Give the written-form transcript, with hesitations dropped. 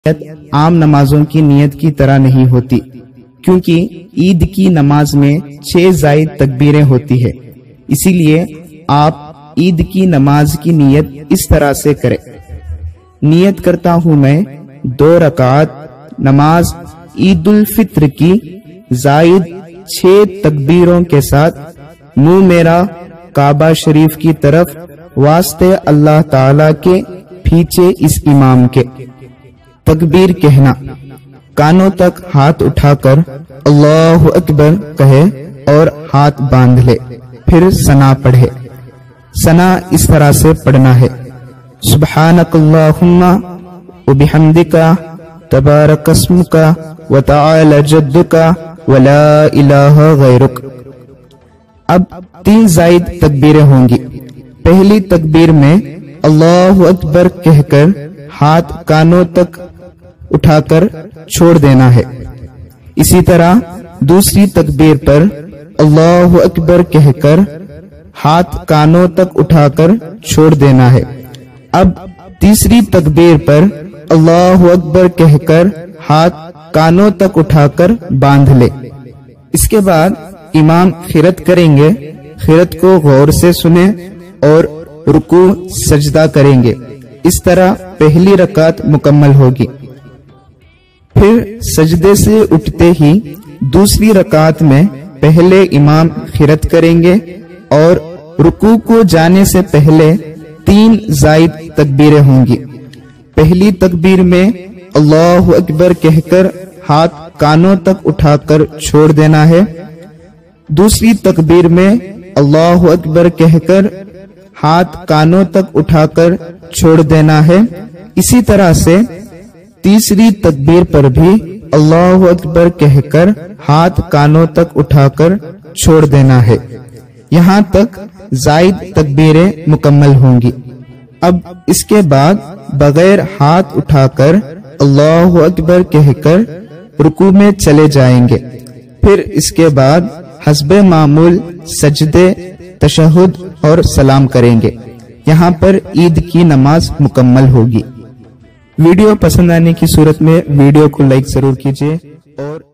عام نمازوں کی نیت کی طرح نہیں ہوتی، کیونکہ عید کی نماز میں 6 زائد تکبیریں ہوتی ہے، اسی لیے آپ عید کی نماز کی نیت اس طرح سے کریں: نیت کرتا ہوں میں 2 رکعت نماز عید الفطر کی زائد 6 تکبیروں کے ساتھ، منہ میرا کعبہ شریف کی طرف، واسطے اللہ تعالی کے پیچھے اس امام کے۔ تکبیر کہنا، کانوں تک ہاتھ اٹھا کر اللہ اکبر کہے اور ہاتھ باندھ لے، پھر ثنا پڑھے۔ ثنا اس طرح سے پڑھنا ہے: سبحانک اللہم وبحمدک تبارک اسمک وتعالی جدک ولا الہ غیرک۔ اب 3 زائد تکبیریں ہوں گی۔ پہلی تکبیر میں اللہ اکبر کہہ کر ہاتھ کانوں تک اٹھا کر چھوڑ دینا ہے۔ اسی طرح دوسری تکبیر پر اللہ اکبر کہہ کر ہاتھ کانوں تک اٹھا کر چھوڑ دینا ہے۔ اب تیسری تکبیر پر اللہ اکبر کہہ کر ہاتھ کانوں تک اٹھا کر باندھ لے۔ اس کے بعد امام قرات کریں گے، قرات کو غور سے سنیں اور رکوع سجدہ کریں گے۔ اس طرح پہلی رکعت مکمل ہوگی۔ پھر سجدے سے اٹھتے ہی دوسری رکعت میں پہلے امام قرات کریں گے اور رکوع کو جانے سے پہلے 3 زائد تکبیریں ہوں گی۔ پہلی تکبیر میں اللہ اکبر کہہ کر ہاتھ کانوں تک اٹھا کر چھوڑ دینا ہے۔ دوسری تکبیر میں اللہ اکبر کہہ کر ہاتھ کانوں تک اٹھا کر چھوڑ دینا ہے۔ اسی طرح سے تیسری تکبیر پر بھی اللہ اکبر کہہ کر ہاتھ کانوں تک اٹھا کر چھوڑ دینا ہے۔ یہاں تک زائد تکبیریں مکمل ہوں گی۔ اب اس کے بعد بغیر ہاتھ اٹھا کر اللہ اکبر کہہ کر رکوع میں چلے جائیں گے۔ پھر اس کے بعد حسب معمول سجدے، تشہد اور سلام کریں گے۔ یہاں پر عید کی نماز مکمل ہوگی۔ ویڈیو پسند آنے کی صورت میں ویڈیو کو لائک ضرور کیجیے اور